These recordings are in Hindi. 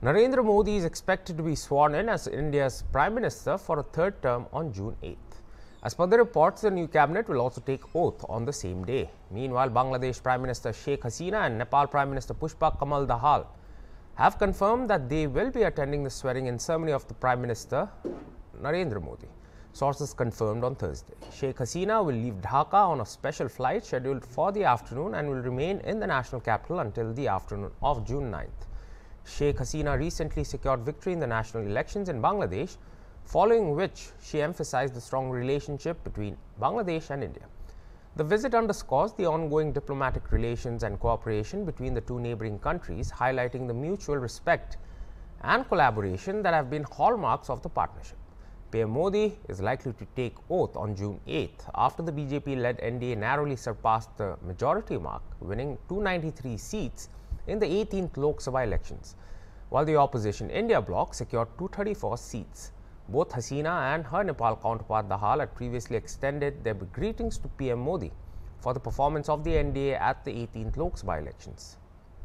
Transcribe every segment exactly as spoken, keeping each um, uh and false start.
Narendra Modi is expected to be sworn in as India's Prime Minister for a third term on June eighth. As per the reports, the new cabinet will also take oath on the same day. Meanwhile, Bangladesh Prime Minister Sheikh Hasina and Nepal Prime Minister Pushpa Kamal Dahal have confirmed that they will be attending the swearing-in ceremony of the Prime Minister Narendra Modi. Sources confirmed on Thursday. Sheikh Hasina will leave Dhaka on a special flight scheduled for the afternoon and will remain in the national capital until the afternoon of June ninth. Sheikh Hasina recently secured victory in the national elections in Bangladesh, following which she emphasized the strong relationship between Bangladesh and India. The visit underscores the ongoing diplomatic relations and cooperation between the two neighboring countries, highlighting the mutual respect and collaboration that have been hallmarks of the partnership. P M Modi is likely to take oath on June eighth after the B J P-led N D A narrowly surpassed the majority mark, winning two hundred ninety-three seats in the eighteenth Lok Sabha elections, while the opposition India bloc secured two hundred thirty-four seats. Both Hasina and her Nepal counterpart Dahal had previously extended their greetings to P M Modi for the performance of the N D A at the eighteenth Lok Sabha elections.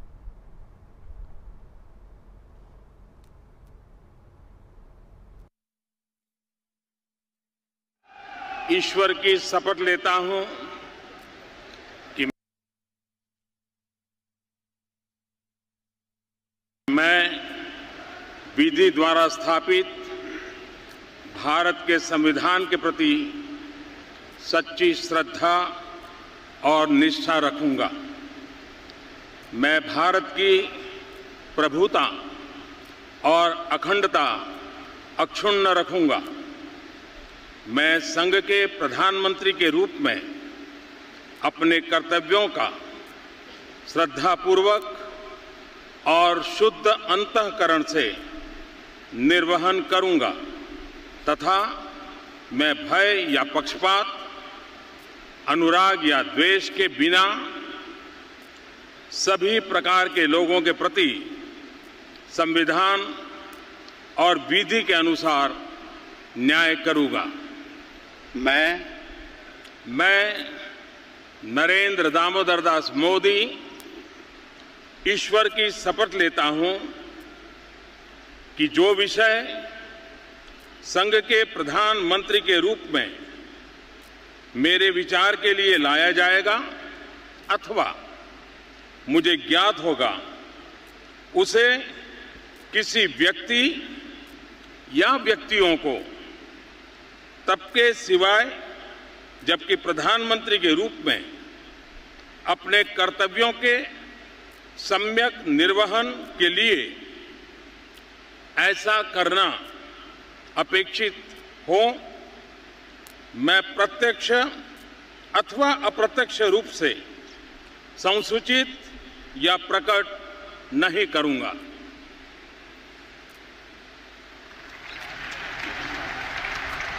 ईश्वर की शपथ लेता हूं कि मैं विधि द्वारा स्थापित भारत के संविधान के प्रति सच्ची श्रद्धा और निष्ठा रखूंगा। मैं भारत की प्रभुता और अखंडता अक्षुण्ण रखूंगा। मैं संघ के प्रधानमंत्री के रूप में अपने कर्तव्यों का श्रद्धापूर्वक और शुद्ध अंतःकरण से निर्वहन करूंगा तथा मैं भय या पक्षपात, अनुराग या द्वेष के बिना सभी प्रकार के लोगों के प्रति संविधान और विधि के अनुसार न्याय करूंगा। मैं मैं नरेंद्र दामोदर दास मोदी ईश्वर की शपथ लेता हूं कि जो विषय संघ के प्रधानमंत्री के रूप में मेरे विचार के लिए लाया जाएगा अथवा मुझे ज्ञात होगा, उसे किसी व्यक्ति या व्यक्तियों को तब के सिवाय जबकि प्रधानमंत्री के रूप में अपने कर्तव्यों के सम्यक निर्वहन के लिए ऐसा करना अपेक्षित हो, मैं प्रत्यक्ष अथवा अप्रत्यक्ष रूप से संसूचित या प्रकट नहीं करूंगा।